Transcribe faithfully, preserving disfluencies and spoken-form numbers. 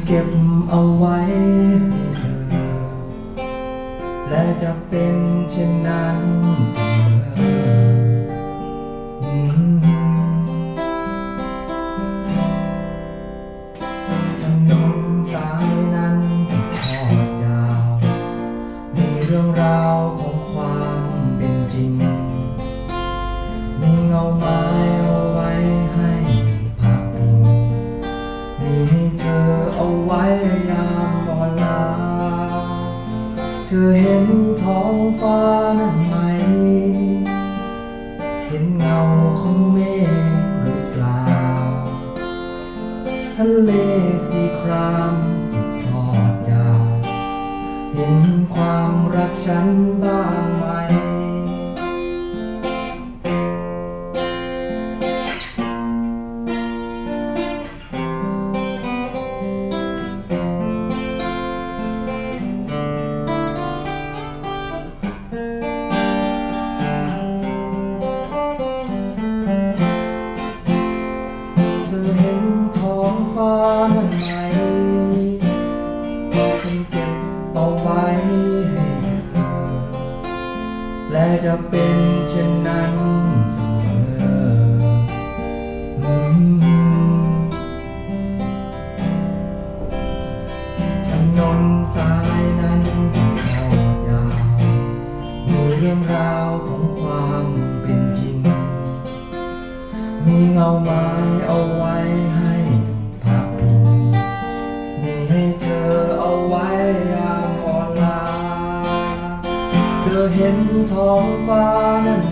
เก็บเอาไว้ให้เธอและจะเป็นเช่นนั้นเสมอถนนสายนั้นทอดยาวมีเรื่องราวของความเป็นจริงมีเงาไม้เอาไว้ให้พักพิงมีให้เธอเอาไว้ยามอ่อนล้าเธอเห็นท้องฟ้านั้นไหมเห็นเงาของเมฆหรือเปล่าทะเลสีครามที่ทอดยาวเห็นความรักฉันบ้างไหมฟ้านั้นไหมฉันเก็บเอาไว้ให้เธอและจะเป็นเช่นนั้นเสมอถนนสายนั้นที่ทอดยาวมีเรื่องราวของความเป็นจริงมีเงาไม้เอาไว้ให้เธอเห็นท้องฟ้านั้น